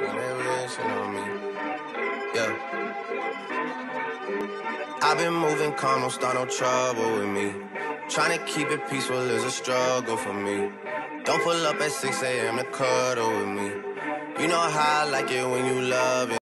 when they wishing on me. Yeah. I've been moving calm, don't start no trouble with me. Trying to keep it peaceful is a struggle for me. Don't pull up at 6 a.m. to cuddle with me. You know how I like it when you love it.